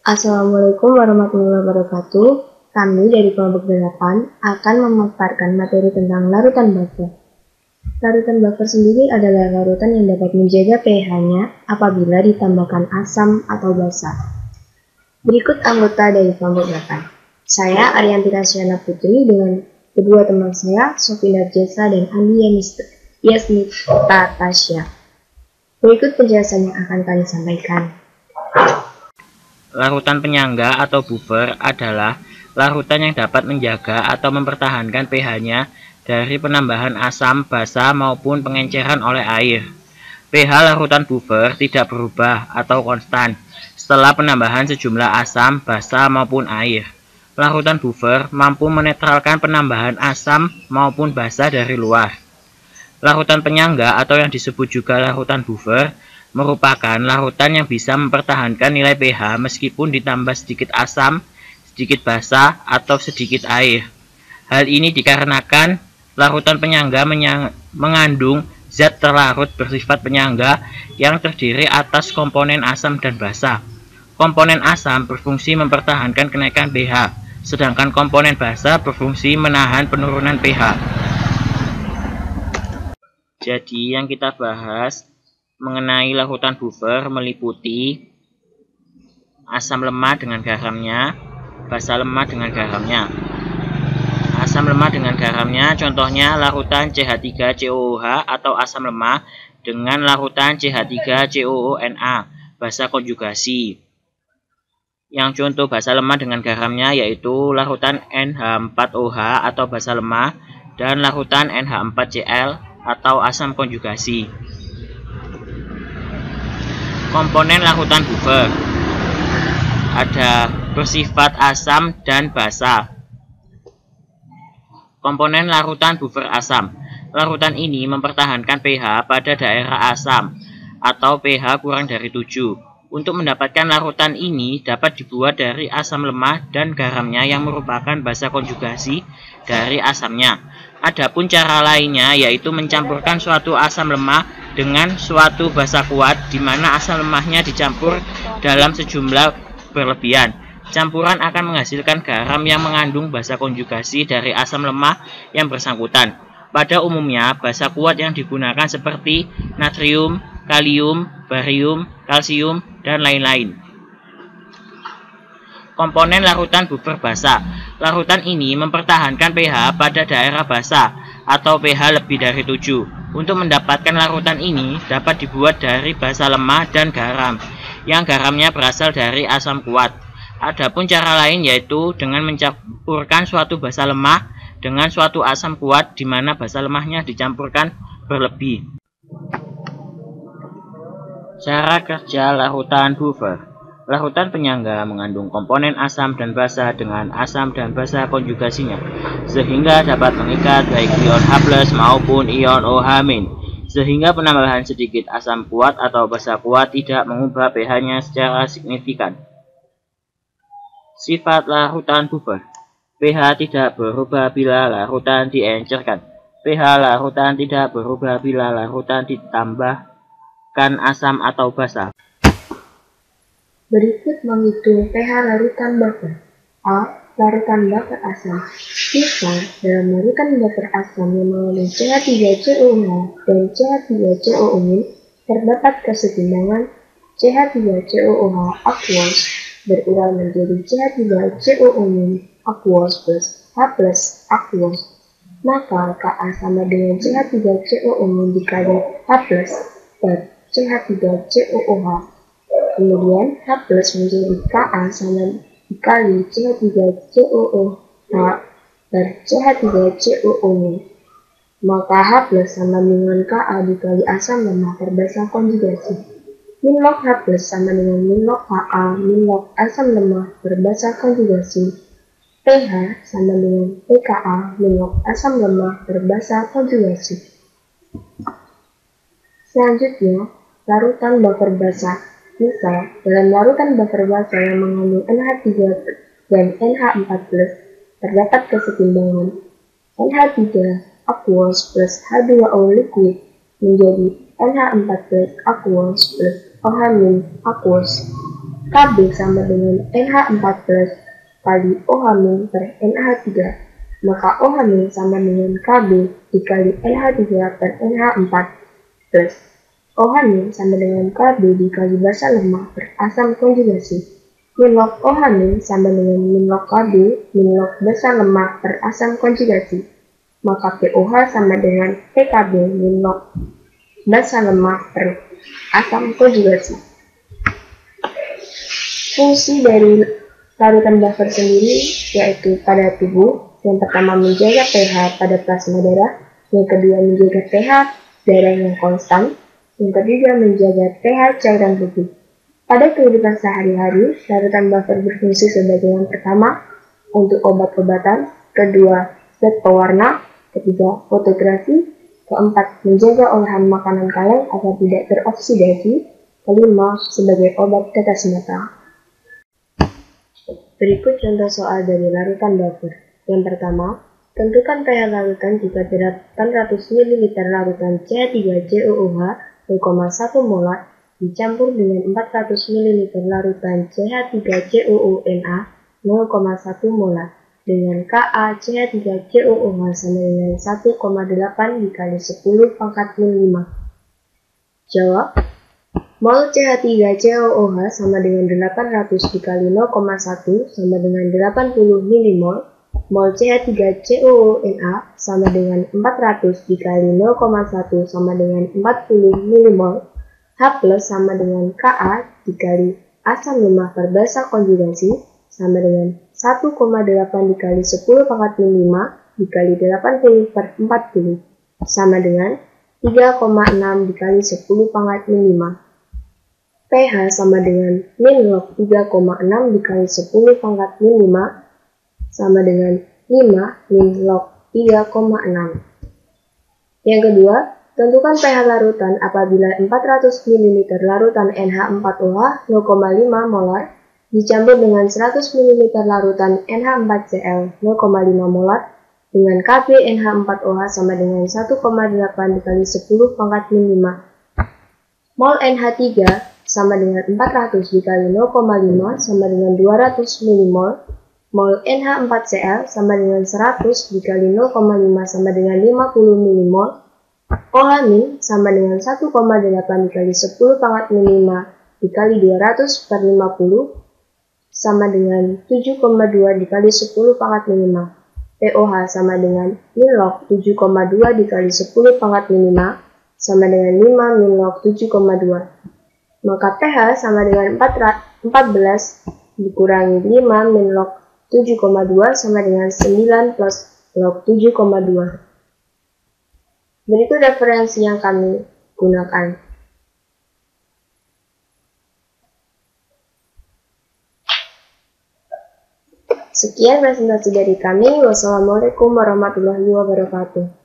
Assalamualaikum warahmatullahi wabarakatuh. Kami dari kelompok 8 akan memaparkan materi tentang larutan buffer. Larutan buffer sendiri adalah larutan yang dapat menjaga pH-nya apabila ditambahkan asam atau basa. Berikut anggota dari kelompok 8. Saya Ariyanti Rasyana Putri dengan kedua teman saya, Sofi Narjasa dan Andi Yasmita Tasya. Berikut penjelasan yang akan kami sampaikan. Larutan penyangga atau buffer adalah larutan yang dapat menjaga atau mempertahankan pH-nya dari penambahan asam, basa maupun pengenceran oleh air. pH larutan buffer tidak berubah atau konstan setelah penambahan sejumlah asam, basa maupun air. Larutan buffer mampu menetralkan penambahan asam maupun basa dari luar. Larutan penyangga atau yang disebut juga larutan buffer merupakan larutan yang bisa mempertahankan nilai pH meskipun ditambah sedikit asam, sedikit basa, atau sedikit air. Hal ini dikarenakan larutan penyangga mengandung zat terlarut bersifat penyangga yang terdiri atas komponen asam dan basa. Komponen asam berfungsi mempertahankan kenaikan pH, sedangkan komponen basa berfungsi menahan penurunan pH. Jadi yang kita bahas mengenai larutan buffer meliputi asam lemah dengan garamnya, basa lemah dengan garamnya. Asam lemah dengan garamnya contohnya larutan CH3COOH atau asam lemah dengan larutan CH3COONA, basa konjugasi. Yang contoh basa lemah dengan garamnya yaitu larutan NH4OH atau basa lemah dan larutan NH4Cl atau asam konjugasi. Komponen larutan buffer ada bersifat asam dan basa. Komponen larutan buffer asam. Larutan ini mempertahankan pH pada daerah asam atau pH kurang dari 7. Untuk mendapatkan larutan ini dapat dibuat dari asam lemah dan garamnya yang merupakan basa konjugasi dari asamnya. Adapun cara lainnya yaitu mencampurkan suatu asam lemah dengan suatu basa kuat di mana asam lemahnya dicampur dalam sejumlah berlebihan. Campuran akan menghasilkan garam yang mengandung basa konjugasi dari asam lemah yang bersangkutan. Pada umumnya, basa kuat yang digunakan seperti natrium, kalium, barium, kalsium, dan lain-lain. Komponen larutan buffer basa. Larutan ini mempertahankan pH pada daerah basa atau pH lebih dari 7. Untuk mendapatkan larutan ini dapat dibuat dari basa lemah dan garam, yang garamnya berasal dari asam kuat. Adapun cara lain yaitu dengan mencampurkan suatu basa lemah dengan suatu asam kuat di mana basa lemahnya dicampurkan berlebih. Cara kerja larutan buffer. Larutan penyangga mengandung komponen asam dan basa dengan asam dan basa konjugasinya, sehingga dapat mengikat baik ion H+ maupun ion OH-, sehingga penambahan sedikit asam kuat atau basa kuat tidak mengubah pH-nya secara signifikan. Sifat larutan buffer. pH tidak berubah bila larutan diencerkan. pH larutan tidak berubah bila larutan ditambahkan asam atau basa. Berikut menghitung pH larutan buffer. A. Larutan buffer asam. Misal, dalam larutan buffer asam yang mengandung CH3COOH dan CH3COO- terdapat kesetimbangan CH3COOH aqueous berurai menjadi CH3COO- aqueous plus H+ aqueous. Maka Ka sama dengan CH3COO- dikali H+ per CH3COOH. Kemudian H+ menjadi Ka sama dikali CH3COOH per CH3COO-. Maka H+ sama dengan Ka dikali asam lemah per basa konjugasi. Min log H+ sama dengan min log Ka min log asam lemah per basa konjugasi. pH sama dengan pKa min log asam lemah per basa konjugasi. Selanjutnya, larutan buffer basa. Misal, dalam larutan buffer basa yang mengandung NH3 dan NH4+, terdapat kesetimbangan NH3 aqueous plus H2O liquid menjadi NH4+ aqueous plus OH- aqueous. KB sama dengan NH4 plus kali OH- per NH3, maka OH- sama dengan KB dikali NH3 per NH4 plus OH- sama dengan KB dikali basa lemah per asam konjugasi. Min log OH- sama dengan min log KB min log basa lemah per asam konjugasi, maka POH sama dengan PKB min log basa lemah per asam konjugasi. Fungsi dari larutan buffer sendiri yaitu pada tubuh, yang pertama menjaga pH pada plasma darah, yang kedua menjaga pH darah yang konstan, yang ketiga menjaga pH cairan tubuh. Pada kehidupan sehari-hari, larutan buffer berfungsi sebagai yang pertama untuk obat-obatan, kedua zat pewarna, ketiga fotografi, keempat menjaga olahan makanan kaleng agar tidak teroksidasi, kelima sebagai obat tetes mata. Berikut contoh soal dari larutan buffer. Yang pertama, tentukan pH larutan jika terdapat 800 ml larutan CH3COOH 0,1 molar dicampur dengan 400 ml larutan CH3COONA 0,1 molar dengan Ka CH3COOH sama dengan 1,8 dikali 10 pangkat min 5. Jawab. Mol CH3COOH sama dengan 800 dikali 0,1 sama dengan 80 mmol. Mol CH3COONA sama dengan 400 dikali 0,1 sama dengan 40 mmol. H plus sama dengan Ka dikali asam lemah per basa konjugasi sama dengan 1,8 dikali 10 pangkat min 5 dikali 80 per 40 sama dengan 3,6 dikali 10 pangkat min 5. pH sama dengan min log 3,6 dikali 10 pangkat min 5 sama dengan 5 min log 3,6. Yang kedua, tentukan pH larutan apabila 400 ml larutan NH4OH 0,5 molar dicampur dengan 100 ml larutan NH4Cl 0,5 molar dengan Kb NH4OH sama dengan 1,8 dikali 10 pangkat min 5. Mol NH3 sama dengan 400 dikali 0,5 sama dengan 200 mmol. Mol NH4Cl sama dengan 100 dikali 0,5 sama dengan 50 mmol. OH- sama dengan 1,8 dikali 10 pangkat min 5 dikali 200 per 50 sama dengan 7,2 dikali 10 pangkat min 5. POH sama dengan min log 7,2 dikali 10 pangkat min 5 sama dengan 5 min log 7,2. Maka pH sama dengan 14 dikurangi 5 min log 7,2 sama dengan 9 plus log 7,2. Berikut referensi yang kami gunakan. Sekian presentasi dari kami. Wassalamualaikum warahmatullahi wabarakatuh.